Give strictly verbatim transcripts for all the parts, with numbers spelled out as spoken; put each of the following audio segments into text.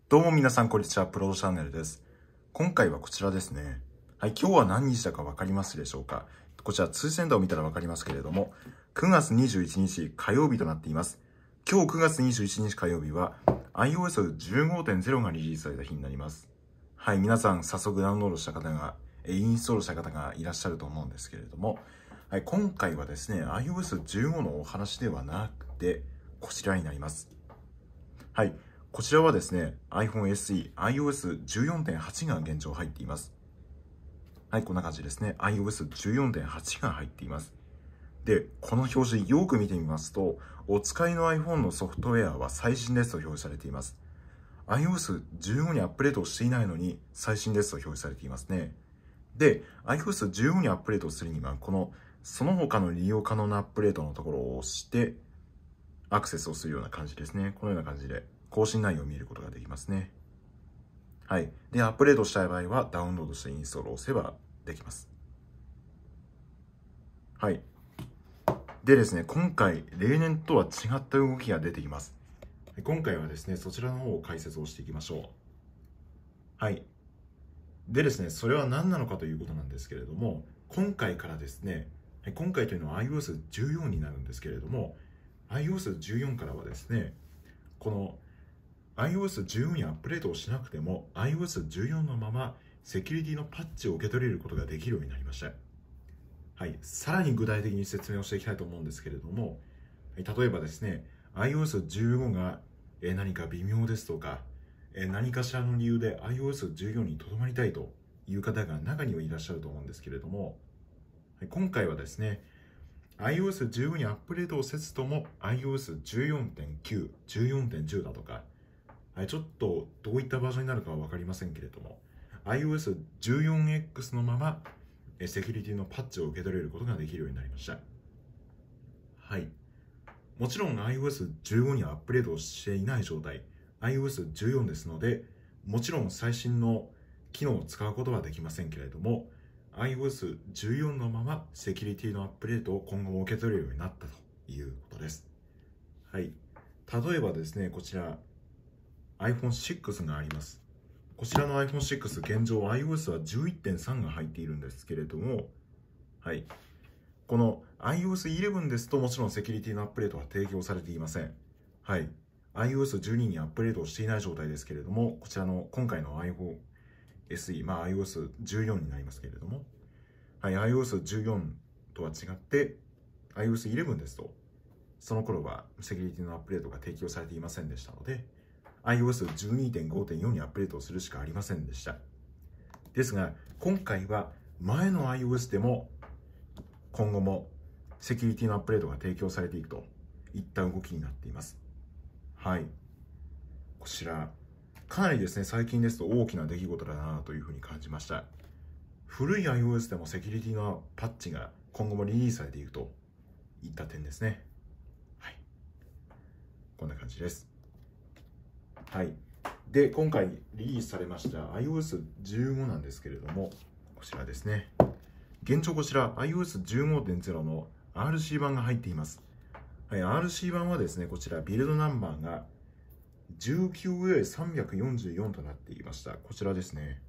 どうも皆さんこんにちは、プロドチャンネルです。今回はこちらですね。はい、今日は何日だかわかりますでしょうか。こちら通知センターを見たらわかりますけれども、くがつにじゅういちにち火曜日となっています。今日くがつにじゅういちにち火曜日は アイオーエスじゅうごてんゼロ がリリースされた日になります。はい、皆さん早速ダウンロードした方が、インストールした方がいらっしゃると思うんですけれども、はい、今回はですね、アイオーエスじゅうご のお話ではなくて、こちらになります。はい。こちらはですね、iPhone エスイー、アイオーエスじゅうよんてんはち が現状入っています。はい、こんな感じですね。アイオーエスじゅうよんてんはち が入っています。で、この表示よく見てみますと、お使いの iPhone のソフトウェアは最新ですと表示されています。アイオーエスじゅうご にアップデートをしていないのに最新ですと表示されていますね。で、アイオーエスじゅうご にアップデートするには、この、その他の利用可能なアップデートのところを押して、アクセスをするような感じですね。このような感じで更新内容を見ることができますね。はい。で、アップデートしたい場合はダウンロードしてインストールを押せばできます。はい。でですね、今回、例年とは違った動きが出てきます。今回はですね、そちらの方を解説をしていきましょう。はい。でですね、それは何なのかということなんですけれども、今回からですね、今回というのは アイオーエスじゅうよん になるんですけれども、アイオーエスじゅうよん からはですね、この アイオーエスじゅうよん にアップデートをしなくても アイオーエスじゅうよん のままセキュリティのパッチを受け取れることができるようになりました。はい、さらに具体的に説明をしていきたいと思うんですけれども、例えばですね、アイオーエスじゅうご が何か微妙ですとか、何かしらの理由で アイオーエスじゅうよん にとどまりたいという方が中にはいらっしゃると思うんですけれども、今回はですね、アイオーエスじゅうご にアップデートをせずとも アイオーエスじゅうよんてんきゅう、じゅうよんてんじゅう だとか、ちょっとどういったバージョンになるかは分かりませんけれども、アイオーエスじゅうよんエックス のままセキュリティのパッチを受け取れることができるようになりました。はい。もちろん アイオーエスじゅうご にはアップデートをしていない状態、アイオーエスじゅうよん ですので、もちろん最新の機能を使うことはできませんけれども、アイオーエスじゅうよん のままセキュリティのアップデートを今後も受け取れるようになったということです。はい。例えばですね、こちら アイフォンシックス があります。こちらの アイフォンシックス、現状 アイオーエス は じゅういってんさん が入っているんですけれども、はい。この アイオーエスじゅういち ですともちろんセキュリティのアップデートは提供されていません。はい。アイオーエスじゅうに にアップデートをしていない状態ですけれども、こちらの今回の iPhone エスイー、まあ アイオーエスじゅうよん になりますけれども、はい、アイオーエスじゅうよん とは違って、アイオーエスじゅういち ですと、その頃はセキュリティのアップデートが提供されていませんでしたので、アイオーエスじゅうにてんごてんよん にアップデートをするしかありませんでした。ですが、今回は前の iOS でも今後もセキュリティのアップデートが提供されていくといった動きになっています。はい。こちら、かなりですね、最近ですと大きな出来事だなというふうに感じました。古い iOS でもセキュリティのパッチが今後もリリースされていくといった点ですね。はい。こんな感じです。はい。で、今回リリースされました アイオーエスじゅうご なんですけれども、こちらですね。現状こちら アイオーエスじゅうごてんゼロ の アールシー 版が入っています。はい、アールシー 版はですね、こちらビルドナンバーが じゅうきゅうエーさんびゃくよんじゅうよん となっていました。こちらですね。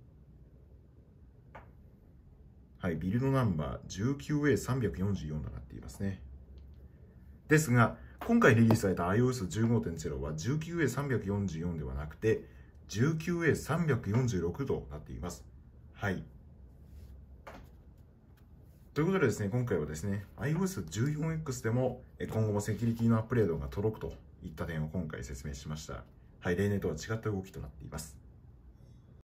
はい、ビルドナンバー じゅうきゅうエーさんびゃくよんじゅうよん となっていますね。ですが、今回リリースされた アイオーエスじゅうごてんゼロ は じゅうきゅうエーさんびゃくよんじゅうよん ではなくて じゅうきゅうエーさんびゃくよんじゅうろく となっています。はい。ということでですね、今回はですね、アイオーエスじゅうよんエックス でも今後もセキュリティのアップデートが届くといった点を今回説明しました。はい、例年とは違った動きとなっています。